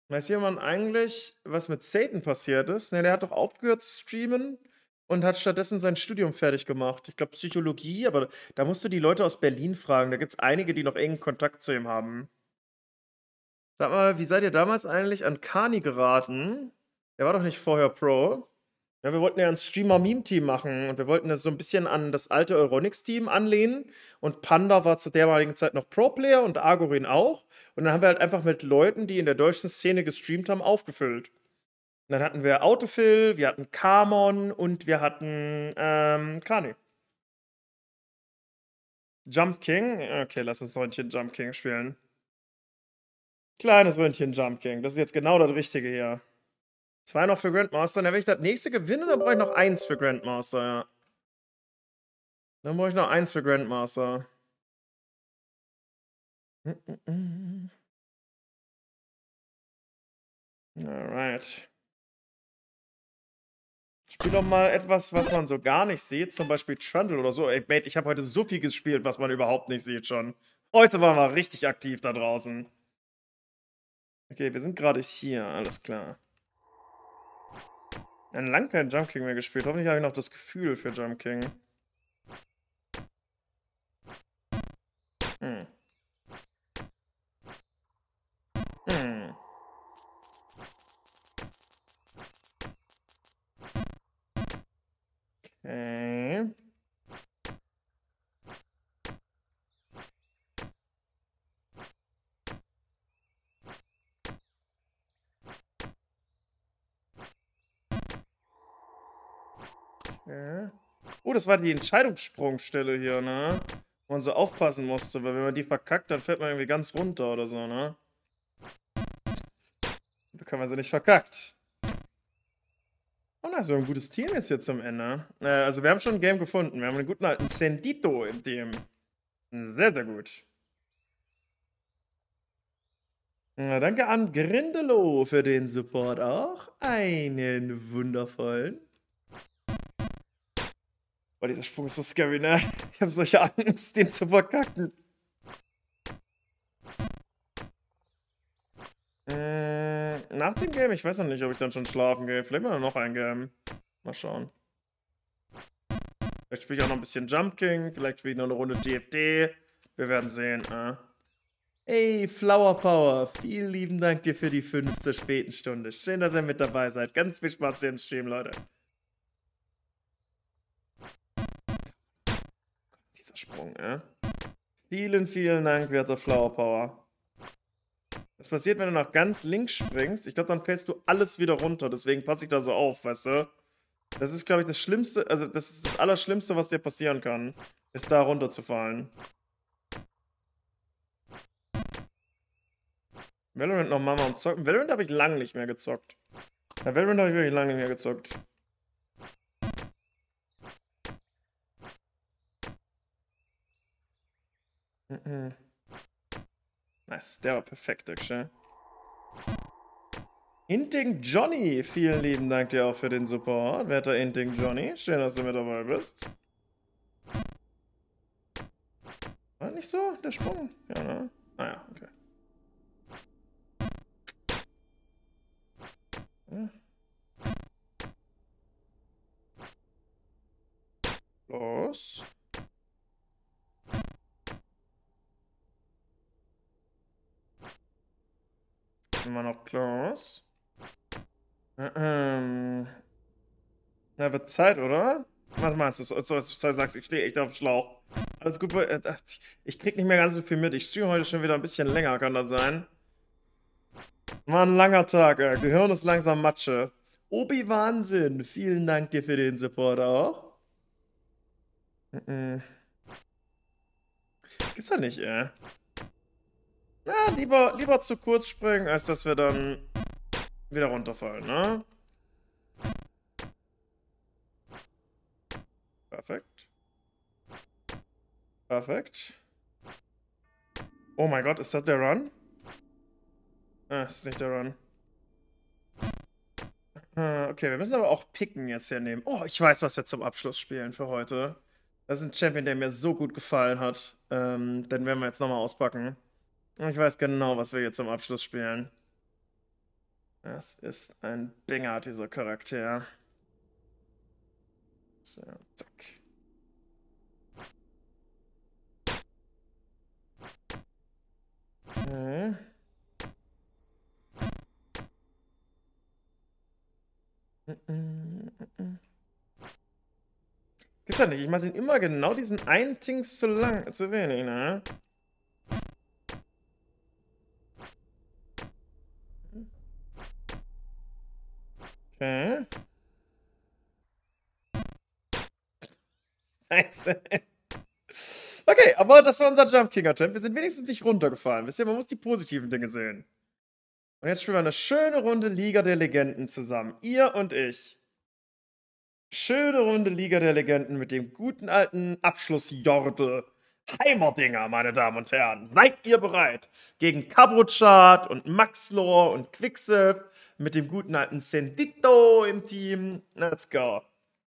Weiß jemand eigentlich, was mit Satan passiert ist? Ne, der hat doch aufgehört zu streamen und hat stattdessen sein Studium fertig gemacht. Ich glaube Psychologie, aber da musst du die Leute aus Berlin fragen. Da gibt's einige, die noch engen Kontakt zu ihm haben. Sag mal, wie seid ihr damals eigentlich an Kani geraten? Der war doch nicht vorher Pro. Ja, wir wollten ja ein Streamer-Meme-Team machen und wir wollten das so ein bisschen an das alte Euronics-Team anlehnen. Und Panda war zu dermaligen Zeit noch Pro-Player und Agorin auch. Und dann haben wir halt einfach mit Leuten, die in der deutschen Szene gestreamt haben, aufgefüllt. Und dann hatten wir Autofill, wir hatten Kamon und wir hatten Kani. Jump King? Okay, lass uns Röntchen Jump King spielen. Kleines Röntchen Jump King. Das ist jetzt genau das Richtige hier. 2 noch für Grandmaster. Und dann, wenn ich das nächste gewinne, dann brauche ich noch 1 für Grandmaster, ja. Dann brauche ich noch 1 für Grandmaster. Alright. Spiel doch mal etwas, was man so gar nicht sieht, zum Beispiel Trundle oder so. Ey, Mate, ich habe heute so viel gespielt, was man überhaupt nicht sieht schon. Heute waren wir richtig aktiv da draußen. Okay, wir sind gerade hier, alles klar. Lang kein Jump King mehr gespielt. Hoffentlich habe ich noch das Gefühl für Jump King. Hm. Hm. Okay. Okay. Oh, das war die Entscheidungssprungstelle hier, ne? Wo man so aufpassen musste, weil wenn man die verkackt, dann fällt man irgendwie ganz runter oder so, ne? Da kann man sie nicht verkackt. Oh, na, so ein gutes Team jetzt hier zum Ende. Also, wir haben schon ein Game gefunden. Wir haben einen guten alten Sendito im Team. Sehr, sehr gut. Na, danke an Grindelow für den Support auch. Einen wundervollen. Boah, dieser Sprung ist so scary, ne? Ich habe solche Angst, den zu verkacken. Nach dem Game, ich weiß noch nicht, ob ich dann schon schlafen gehe. Vielleicht mal noch ein Game. Mal schauen. Vielleicht spiele ich auch noch ein bisschen Jump King, vielleicht spiele ich noch eine Runde GFD. Wir werden sehen. Hey, Flower Power, vielen lieben Dank dir für die 5 zur späten Stunde. Schön, dass ihr mit dabei seid. Ganz viel Spaß hier im Stream, Leute. Dieser Sprung, Vielen, vielen Dank, werter Flower Power. Das passiert, wenn du nach ganz links springst. Ich glaube, dann fällst du alles wieder runter. Deswegen passe ich da so auf, weißt du? Das ist, glaube ich, das Schlimmste, also das ist das Allerschlimmste, was dir passieren kann. Ist da runterzufallen. Valorant noch mal am Zocken. Valorant habe ich lange nicht mehr gezockt. Ja, Valorant habe ich wirklich lange nicht mehr gezockt. Nice, der war perfekt, actually. Inting Johnny, vielen lieben Dank dir auch für den Support. Werter Inting Johnny, schön, dass du mit dabei bist. War nicht so, der Sprung? Ja, ne? Naja, okay. Ja. Los. Immer noch close. Na, wird Zeit, oder? Was meinst du? So, sagst ich stehe echt auf dem Schlauch. Alles gut, ich krieg nicht mehr ganz so viel mit. Ich streame heute schon wieder ein bisschen länger, kann das sein? War ein langer Tag, ey. Gehirn ist langsam Matsche. Obi Wahnsinn, vielen Dank dir für den Support auch. Gibt's ja nicht, ey. Na, lieber zu kurz springen, als dass wir dann wieder runterfallen, ne? Perfekt. Perfekt. Oh mein Gott, ist das der Run? Ist nicht der Run. Okay, wir müssen aber auch Picken jetzt hier nehmen. Oh, ich weiß, was wir zum Abschluss spielen für heute. Das ist ein Champion, der mir so gut gefallen hat. Den werden wir jetzt nochmal auspacken. Ich weiß genau, was wir hier zum Abschluss spielen. Das ist ein Dinger, dieser Charakter. So, zack. Okay. Gibt's ja nicht. Ich mache ihn immer genau diesen einen Tings zu lang, zu wenig, ne? Okay. Scheiße. Okay, aber das war unser Jump King Attempt. Wir sind wenigstens nicht runtergefallen. Wisst ihr, man muss die positiven Dinge sehen. Und jetzt spielen wir eine schöne Runde Liga der Legenden zusammen. Ihr und ich. Schöne Runde Liga der Legenden mit dem guten alten Abschluss-Jordel. Heimerdinger, meine Damen und Herren. Seid ihr bereit? Gegen Kabruchat und Maxlor und Quicksilv mit dem guten alten Sendito im Team. Let's go.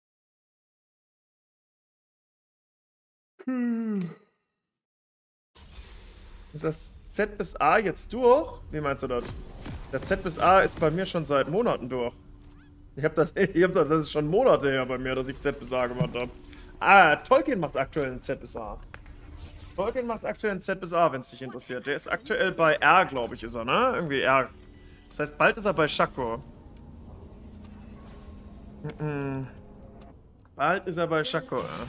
Ist das Z bis A jetzt durch? Wie meinst du das? Der Z bis A ist bei mir schon seit Monaten durch. Das ist schon Monate her bei mir, dass ich Z bis A gemacht habe. Ah, Tolkien macht aktuell einen Z bis A. Tolkien macht aktuell einen Z bis A, wenn es dich interessiert. Der ist aktuell bei R, glaube ich, ist er, ne? Irgendwie R. Das heißt, bald ist er bei Shaco. Bald ist er bei Shaco, ja.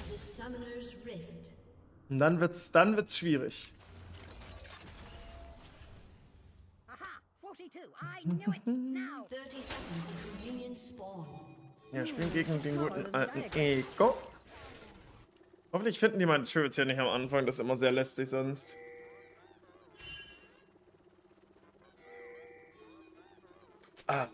Und dann wird's schwierig. Ja, spielen gegen den guten alten Ego. Hoffentlich finden die meine Turrets ja nicht am Anfang, das ist immer sehr lästig sonst. Ah.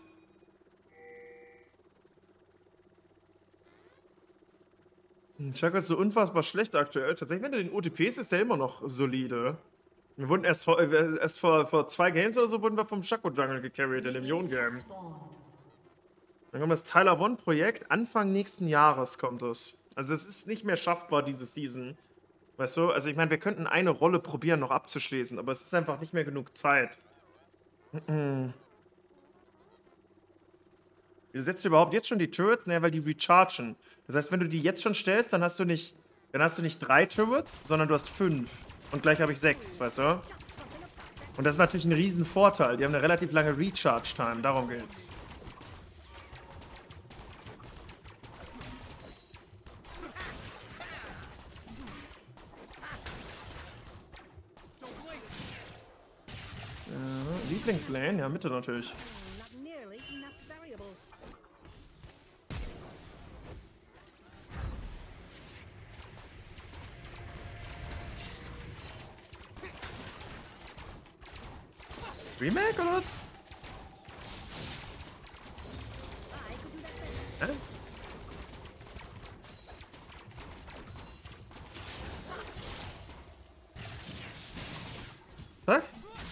Shaco ist so unfassbar schlecht aktuell. Tatsächlich, wenn du den OTPs ist der immer noch solide. Wir wurden erst vor 2 Games oder so wurden wir vom Shaco Jungle gecarried in dem Ion-Game. Dann kommt das Tyler One Projekt. Anfang nächsten Jahres kommt es. Also es ist nicht mehr schaffbar, diese Season. Weißt du? Also ich meine, wir könnten eine Rolle probieren, noch abzuschließen, aber es ist einfach nicht mehr genug Zeit. Wieso setzt du überhaupt jetzt schon die Turrets? Naja, weil die rechargen. Das heißt, wenn du die jetzt schon stellst, dann hast du nicht 3 Turrets, sondern du hast 5. Und gleich habe ich 6, weißt du? Und das ist natürlich ein riesen Vorteil. Die haben eine relativ lange Recharge-Time, darum geht's. Lieblingslane? Ja, Mitte natürlich. Remake oder was? Hä? Fuck?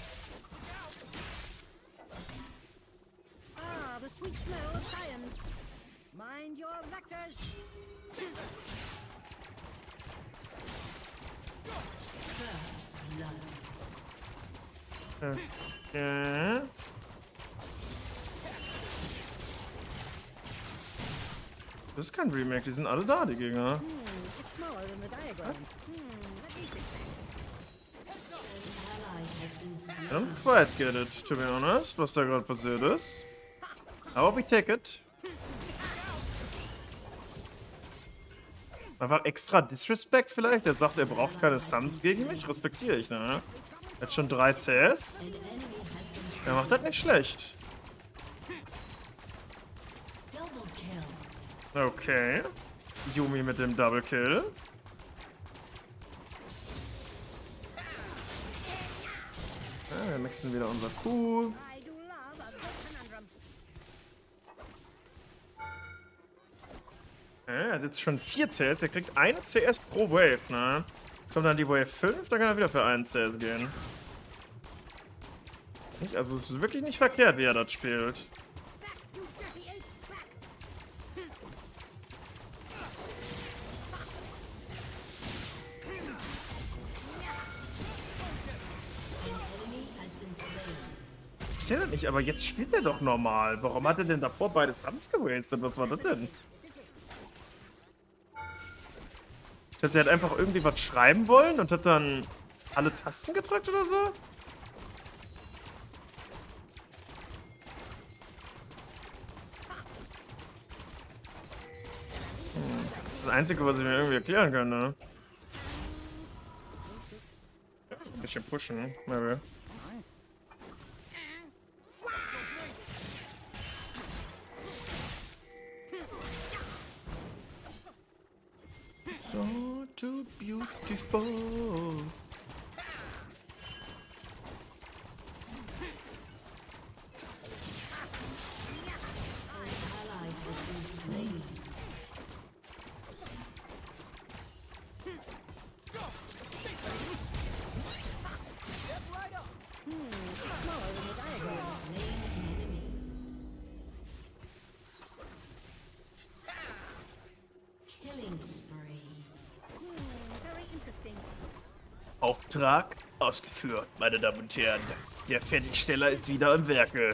Ah, the sweet smell of science. Mind your vectors. Okay. Das ist kein Remake, die sind alle da, die Gegner. It's smaller than the diagram. Let me fix that. I don't quite get it, to be honest, was da gerade passiert ist. Aber we take it. Einfach extra Disrespect vielleicht? Er sagt, er braucht keine Suns gegen mich? Respektiere ich, ne? Jetzt schon 3 CS. Er macht das nicht schlecht. Okay. Yumi mit dem Double Kill. Ja, wir mixen wieder unser Q. I do love a good conundrum. Er hat jetzt schon 4 CS. Er kriegt eine CS pro Wave, ne? Jetzt kommt dann die Wave 5, dann kann er wieder für einen CS gehen. Also es ist wirklich nicht verkehrt, wie er das spielt. Back, you dirty ape, back. verstehe das nicht, aber jetzt spielt er doch normal. Warum hat er denn davor beide Summons gewastet? Was war das denn? Ich glaube, der hat einfach irgendwie was schreiben wollen und hat dann alle Tasten gedrückt oder so? Das ist das Einzige, was ich mir irgendwie erklären kann, ne? Ein bisschen pushen, maybe. So too beautiful. Auftrag ausgeführt, meine Damen und Herren. Der Fertigsteller ist wieder im Werke.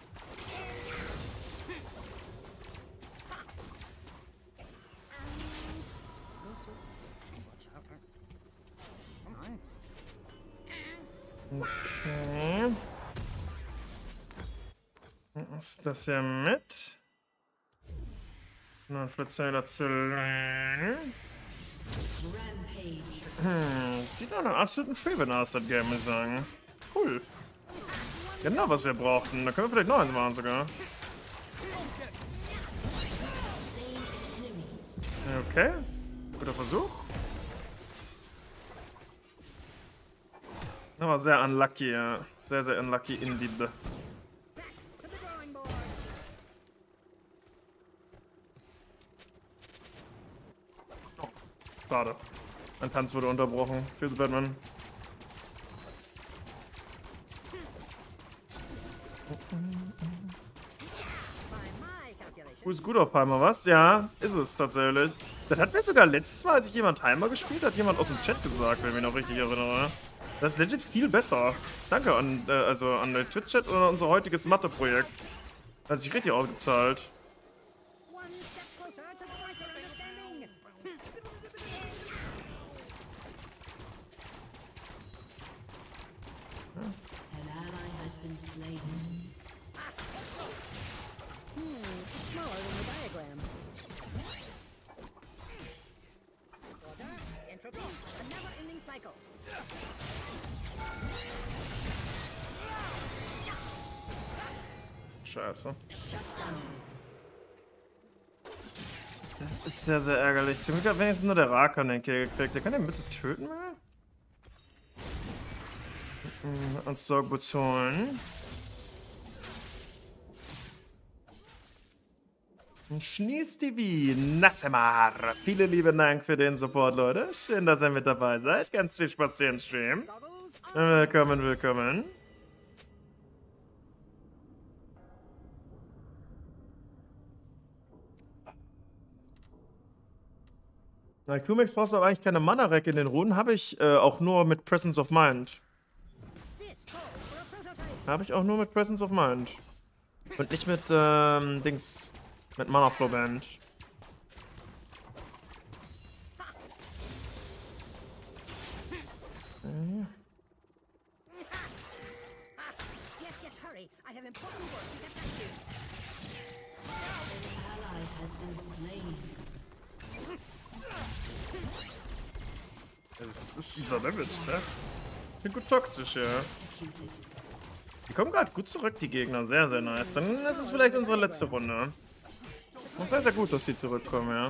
Okay. Was ist das hier mit? Noch spezieller Zylinder. Sieht nach einem absoluten Freebin aus, das Game, muss ich sagen. Cool. Genau, was wir brauchten. Da können wir vielleicht noch eins machen sogar. Okay. Guter Versuch. Aber sehr unlucky, ja. Sehr, sehr unlucky indeed. Oh, schade. Mein Tanz wurde unterbrochen. Feels Batman. Ist gut auf Timer, was? Ja, ist es tatsächlich. Das hat mir sogar letztes Mal, als ich jemand Timer gespielt hat, jemand aus dem Chat gesagt, wenn ich mich noch richtig erinnere. Das ist legit viel besser. Danke an, an den Twitch-Chat und an unser heutiges Mathe-Projekt. Hat sich richtig ausgezahlt. Scheiße. Das ist sehr, sehr ärgerlich. Zum Glück hat wenigstens nur der Rakan den Kill gekriegt. Der kann den bitte töten, mal? Uns Sorgboots holen. Schniels TV, Nassemar. Vielen lieben Dank für den Support, Leute. Schön, dass ihr mit dabei seid. Ganz viel Spaß hier im Stream. Willkommen, willkommen. Bei Kumex brauchst du aber eigentlich keine Mana-Rack in den Runen. Habe ich auch nur mit Presence of Mind. Habe ich auch nur mit Presence of Mind. Und nicht mit, Dings. Mit Mana Flow Band. Das ist dieser Damage, ne? Ich bin gut toxisch, ja. Die kommen gerade gut zurück, die Gegner. Sehr, sehr nice. Dann ist es vielleicht unsere letzte Runde. Das ist sehr, sehr gut, dass die zurückkommen, ja.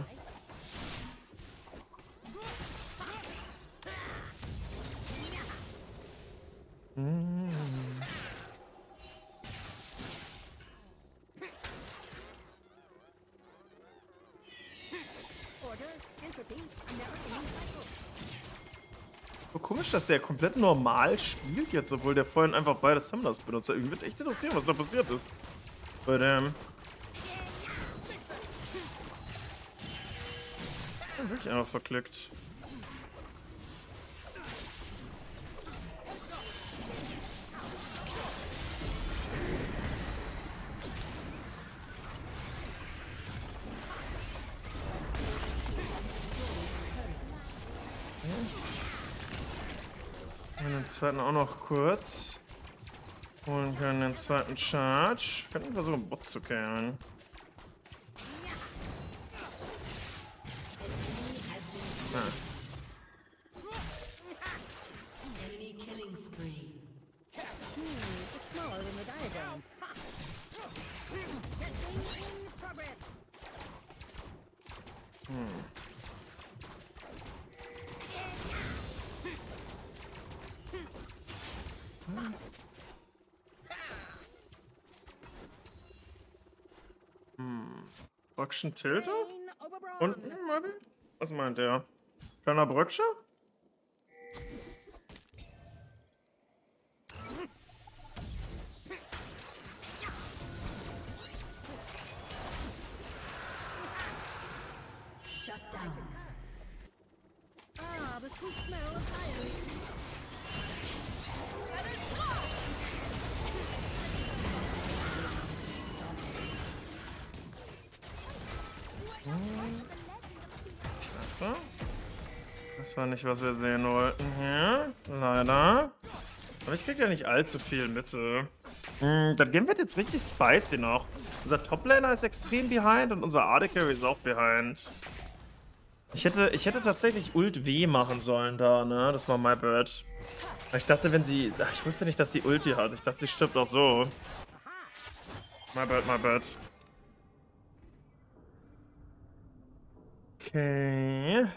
So komisch, dass der komplett normal spielt jetzt, obwohl der vorhin einfach beide Summoners benutzt hat. Irgendwie wird echt interessieren, was da passiert ist. Bei dem. Wirklich einfach verklickt. Den zweiten auch noch kurz. Holen können den zweiten Charge. Wir könnten versuchen, Bot zu killen. It's smaller than the diagram. Testing in progress. Bröckchen Tilter? Pain over brawn. Unten, maybe? Was meint der? Kleiner Bröckchen? Shut down. Ah, the sweet smell of science. Scheiße. Das war nicht, was wir sehen wollten hier. Leider. Aber ich krieg ja nicht allzu viel Mitte. Das Game wird jetzt richtig spicy noch. Unser Toplaner ist extrem behind und unser AD Carry ist auch behind. Ich hätte tatsächlich Ult W machen sollen da, ne? Das war my bad. Ich dachte, wenn sie... Ach, ich wusste nicht, dass sie Ulti hat. Ich dachte, sie stirbt auch so. My bad, my bad. Okay.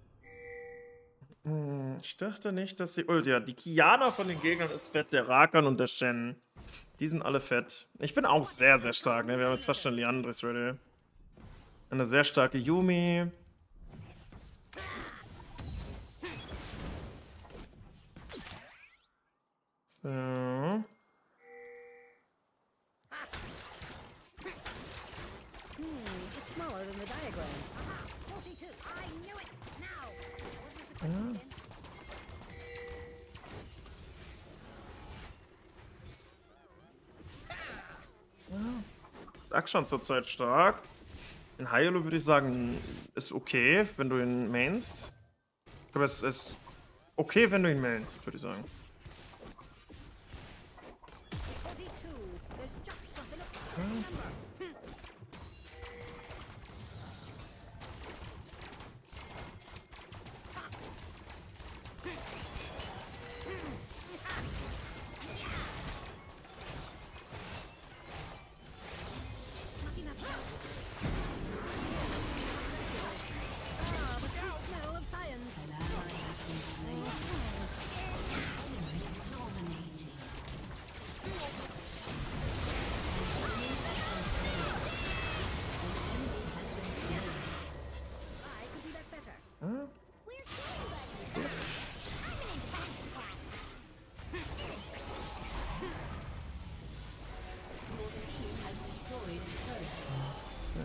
Ich dachte nicht, dass sie Ulti hat. Die Kiana von den Gegnern ist fett, der Rakan und der Shen. Die sind alle fett. Ich bin auch sehr, sehr stark, ne? Wir haben jetzt fast schon Liandris ready. Eine sehr starke Yuumi. So. It's smaller than the diagram. 42. I knew it. Now. What was the question again? Ist Akshan zurzeit stark. In Hyolo würde ich sagen, ist okay, wenn du ihn mainst. Aber es ist okay, wenn du ihn mainst, würde ich sagen. 42. There's just something about that number. Not enough help. Ah, the sweet smell of science. I could do that better. We're getting better. I'm an intense class. So.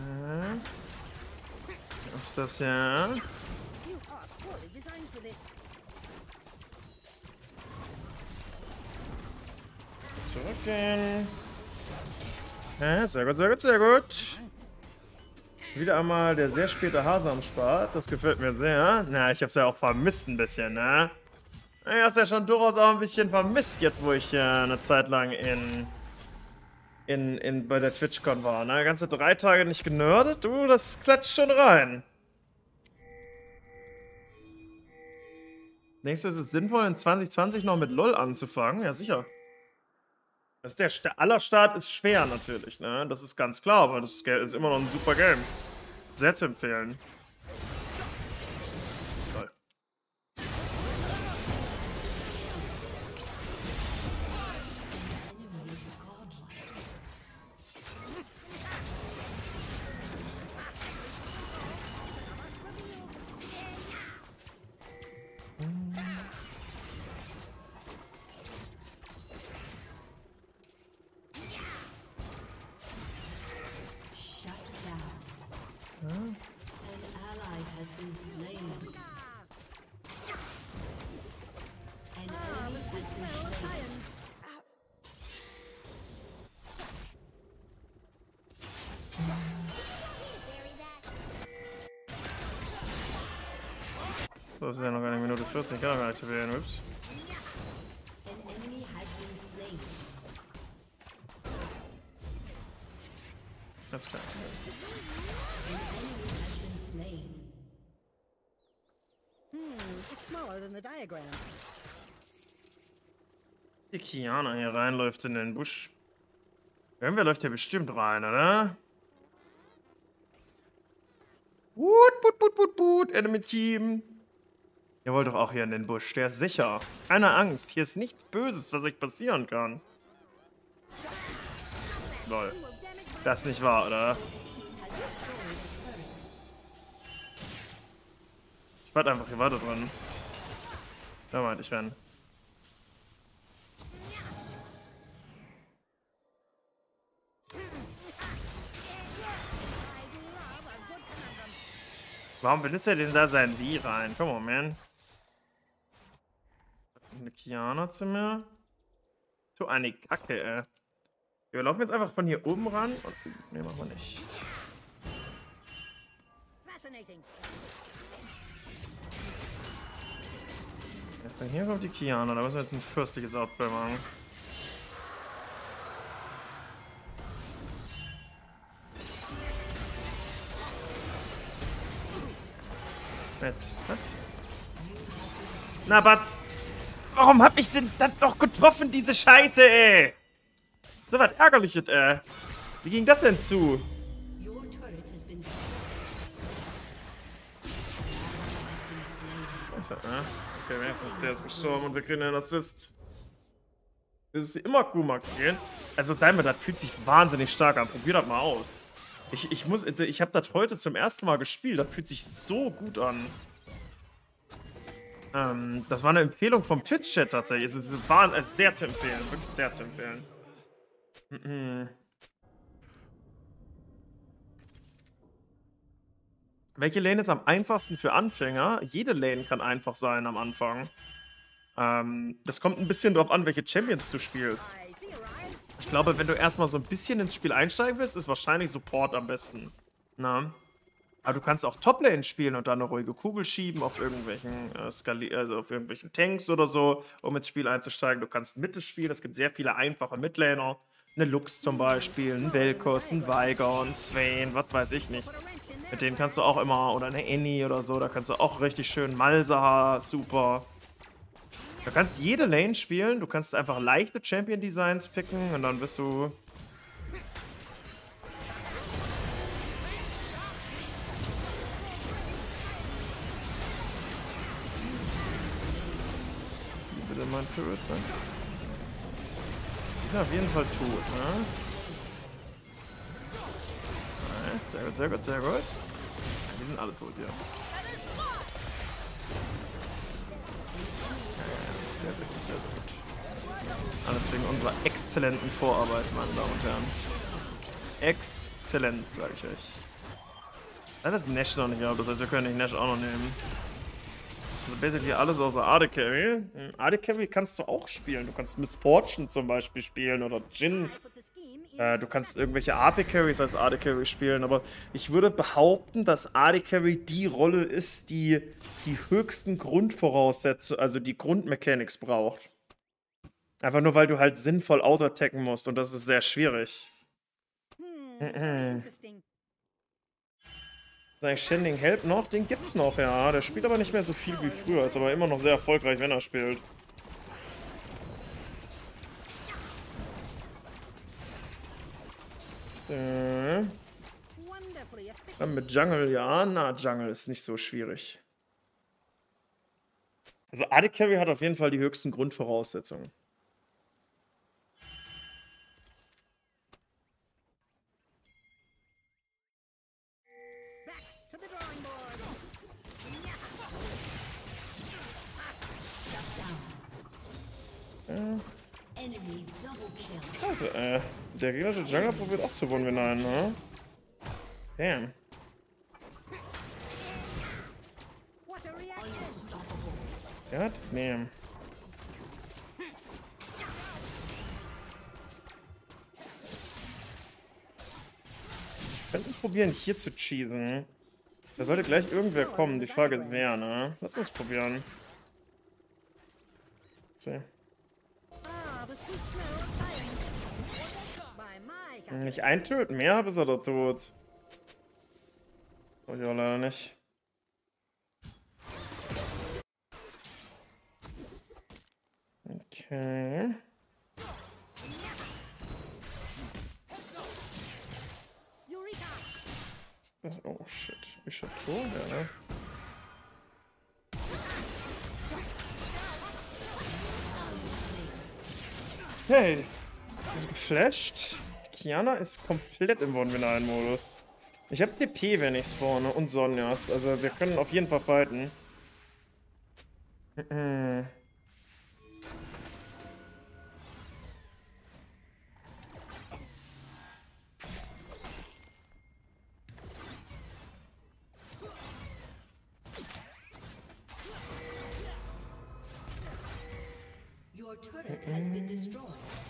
Was ist das ja? You are poorly designed for this. Zurückgehen. Ja, sehr gut, sehr gut, sehr gut. Wieder einmal der sehr späte Hase am Start. Das gefällt mir sehr. Na, ich hab's ja auch vermisst ein bisschen, ne? Ich hab's ja schon durchaus auch ein bisschen vermisst, jetzt wo ich eine Zeit lang bei der TwitchCon war, ne? Ganze 3 Tage nicht genördet. Du, das klatscht schon rein. Denkst du, es ist sinnvoll, in 2020 noch mit LoL anzufangen? Ja, sicher. Das ist der Allerstart ist schwer natürlich, ne? Das ist ganz klar, aber das ist immer noch ein super Game. Sehr zu empfehlen. Toll. An ally has been slain. An Ah, enemy the sweet has been smell of slain. science. So, das ist ja noch eine Minute 40, kann er gar nicht aktivieren, ups. Ganz klar. Has been slain. It's smaller than the diagram. Die Kiana hier reinläuft in den Busch. Irgendwer läuft hier bestimmt rein, oder? Boot, Enemy Team. Ihr wollt doch auch hier in den Busch, der ist sicher. Keine Angst, hier ist nichts Böses, was euch passieren kann. Lol. Das ist nicht wahr, oder? Ich warte einfach hier weiter drin. Da meinte ich rennen. Warum benutzt er denn da sein Wie rein? Come on, man. Eine Kiana zu mir. So eine Kacke, ey. Wir laufen jetzt einfach von hier oben ran und. Ne, machen wir nicht. Fascinating. Ja, von hier kommt die Kiana. Da müssen wir jetzt ein fürstliches Outplay machen. Jetzt, was? Na, aber warum hab ich denn dann noch getroffen, diese Scheiße, ey? So was Ärgerliches, ey. Wie ging das denn zu? Your turret has been Scheiße, okay, wenigstens der ist gestorben und wir kriegen einen Assist. Das ist immer Kumax gehen. Also, Diamond, das fühlt sich wahnsinnig stark an. Probier das mal aus. Ich habe das heute zum ersten Mal gespielt. Das fühlt sich so gut an. Das war eine Empfehlung vom Twitch-Chat tatsächlich. Also, das war sehr zu empfehlen. Wirklich sehr zu empfehlen. Welche Lane ist am einfachsten für Anfänger? Jede Lane kann einfach sein am Anfang. Das kommt ein bisschen drauf an, welche Champions du spielst. I theorize. Ich glaube, wenn du erstmal so ein bisschen ins Spiel einsteigen willst, ist wahrscheinlich Support am besten. Na? Aber du kannst auch Toplane spielen und dann eine ruhige Kugel schieben auf irgendwelchen, auf irgendwelchen Tanks oder so, um ins Spiel einzusteigen. Du kannst Mitte spielen, es gibt sehr viele einfache Midlaner. Eine Lux zum Beispiel, ein Vel'Koz, ein Veigar, ein Swain, was weiß ich nicht. Mit denen kannst du auch immer, oder eine Annie oder so, da kannst du auch richtig schön Malzahar, super. Du kannst jede Lane spielen, du kannst einfach leichte Champion-Designs picken und dann bist du... Bitte mein Turret, ne? Die sind auf jeden Fall tot, ne? Nice, sehr gut, sehr gut, sehr gut. Ja, die sind alle tot, ja. Sehr, sehr gut, sehr, sehr gut. Alles wegen unserer exzellenten Vorarbeit, meine Damen und Herren. Exzellent, sage ich euch. Leider ist Nash noch nicht ab, das heißt, wir können nicht Nash auch noch nehmen. Also basically alles außer AD Carry. AD Carry kannst du auch spielen. Du kannst Miss Fortune zum Beispiel spielen oder Jhin. But the scheme Du kannst irgendwelche AP Carries als AD Carry spielen, aber ich würde behaupten, dass AD Carry die Rolle ist, die die höchsten Grundvoraussetzungen, also die Grundmechanics braucht. Einfach nur, weil du halt sinnvoll auto-attacken musst und das ist sehr schwierig. interesting. Sein Standing Help noch, den gibt's noch, ja. Der spielt aber nicht mehr so viel wie früher, ist aber immer noch sehr erfolgreich, wenn er spielt. So. Wonderfully efficient. Dann mit Jungle, ja. Na, Jungle ist nicht so schwierig. Also AD Carry hat auf jeden Fall die höchsten Grundvoraussetzungen. Back to the drawing board. enemy double kill. Scheiße, der gegnerische Jungler probiert auch zu one-v-9, ne? Damn. What a reaction. Unstoppable. Ja, nee. Wir könnten probieren, hier zu cheesen. Da sollte gleich irgendwer kommen. Die Frage ist wer, ne? Lass uns probieren. So. Ah, the sweet smell of science. By my Nicht ein töten, mehr bis er da tot. Oh ja, leider nicht. Okay. Oh shit, Bishop tot, ja, ne? Hey, jetzt wird geflasht. Kiana ist komplett im One-Win-1-Modus. Ich habe TP, wenn ich spawne, und Sonjas. Also wir können auf jeden Fall fighten. Your turret has been destroyed.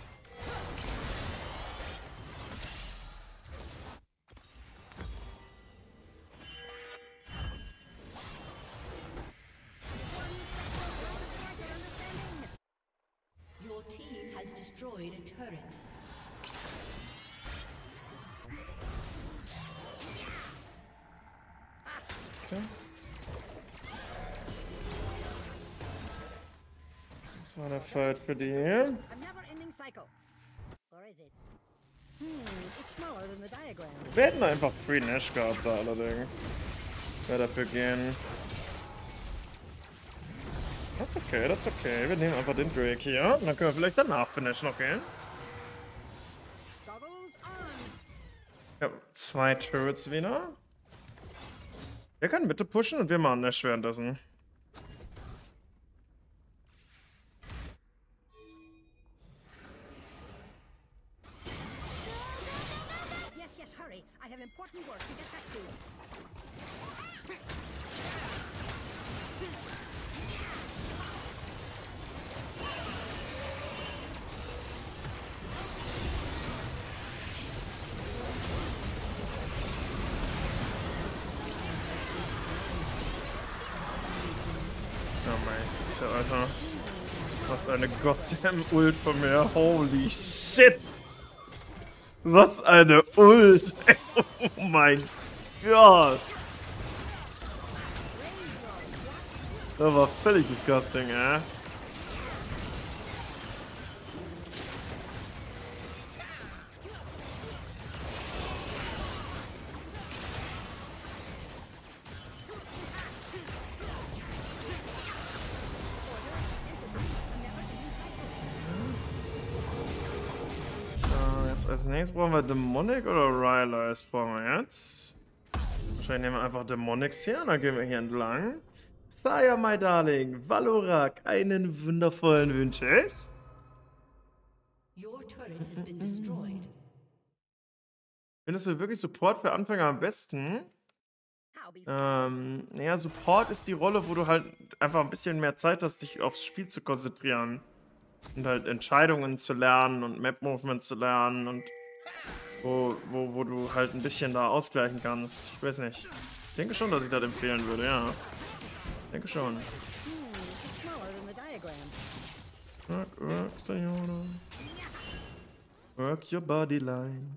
Your team has destroyed a turret. Okay. Das war der Fight für die. A never-ending cycle. Or is it? It's smaller than the diagram. Wir hätten einfach Free Nash gehabt da allerdings. Wer dafür gehen. Das ist okay, das ist okay. Wir nehmen einfach den Drake hier. Und dann können wir vielleicht danach für Nash noch gehen. Goggles on. Ja, 2 Turrets wieder. Wer kann bitte pushen und wir machen Nash währenddessen. Yes, hurry. I have important work to get back to. Oh mein Gott, Alter. Was eine goddamn Ult von mir. Holy shit. Was eine Ult. Oh mein Gott. Das war völlig disgusting, Jetzt als nächstes brauchen wir Demonic oder Rylai's brauchen wir jetzt. Wahrscheinlich nehmen wir einfach Demonics hier, dann gehen wir hier entlang. Saya, my darling, Valorak, einen wundervollen wünsche ich. Your turret has been destroyed. Findest du wirklich Support für Anfänger am besten? How be Naja, Support ist die Rolle, wo du halt einfach ein bisschen mehr Zeit hast, dich aufs Spiel zu konzentrieren. Und halt Entscheidungen zu lernen und Map-Movement zu lernen und wo du halt ein bisschen da ausgleichen kannst. Ich weiß nicht. Ich denke schon, dass ich das empfehlen würde, ja. Ich denke schon. it's smaller than the diagram. Work, Sayona. Work your body line.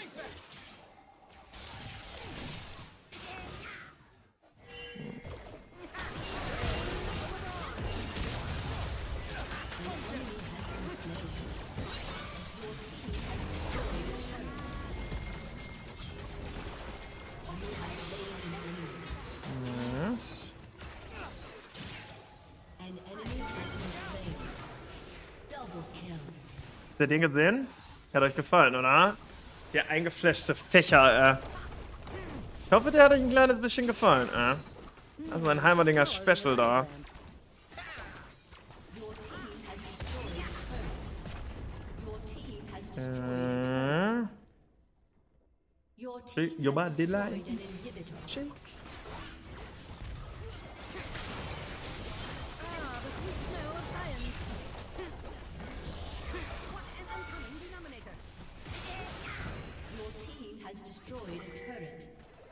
Yes. An enemy has been slain. Double kill. Habt ihr den gesehen? Hat euch gefallen, oder? Der eingeflashte Fächer, Ich hoffe, der hat euch ein kleines bisschen gefallen, Also ein Heimerdinger Special da. Your team has destroyed. Your team Your has body destroyed line. an inhibitor. Shake. The sweet smell of science. What an uncommon denominator. Your team has destroyed a turret.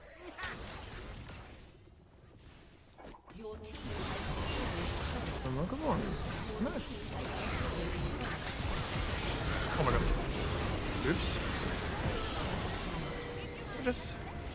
Your team has destroyed a turret. Haben wir gewonnen. Nice. Oh mein Gott. Ups. Tschüss.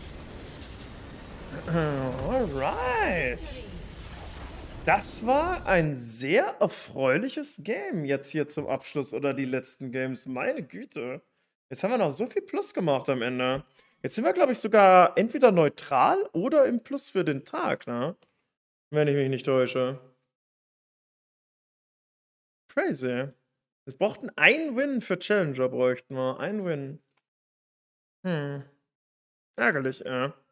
Alright. Das war ein sehr erfreuliches Game jetzt hier zum Abschluss oder die letzten Games. Meine Güte. Jetzt haben wir noch so viel Plus gemacht am Ende. Jetzt sind wir, glaube ich, sogar entweder neutral oder im Plus für den Tag, ne? Wenn ich mich nicht täusche. Crazy. Wir brauchten einen Win für Challenger, bräuchten wir. Ein Win. Ärgerlich,